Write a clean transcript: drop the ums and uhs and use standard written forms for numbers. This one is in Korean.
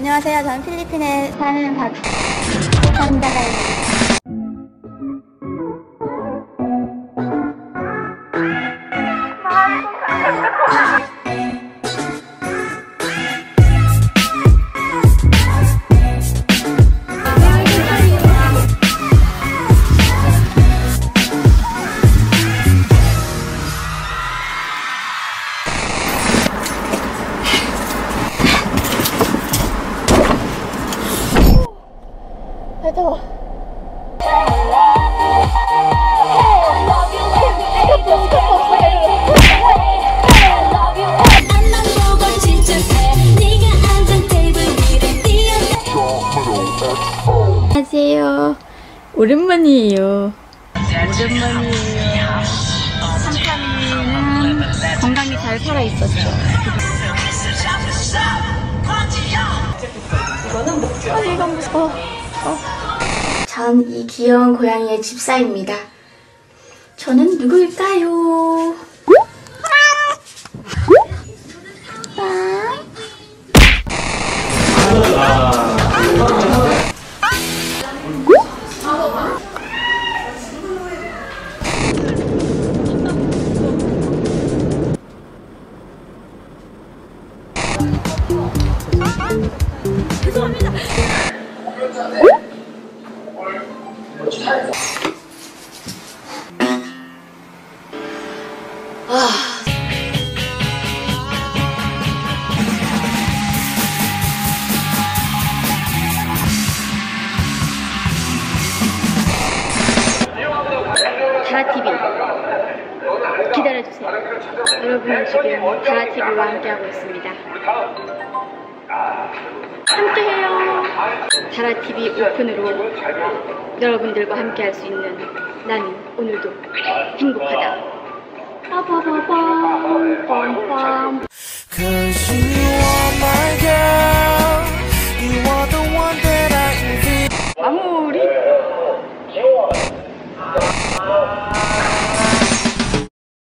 안녕하세요. 저는 필리핀에 사는 박상다라입니다. 더워. 안녕하세요. 오랜만이에요. 삼촌이는 건강히 잘 살아 있었죠. 이건 무서워. 전 이 귀여운 고양이의 집사입니다. 저는 누구일까요? 죄송합니다. 다라TV 기다려주세요. 여러분 지금 다라TV와 함께하고 있습니다. 함께해요. 다라TV 오픈으로 여러분들과 함께할 수 있는 나는 오늘도 행복하다. 빠바바밤 빰빰.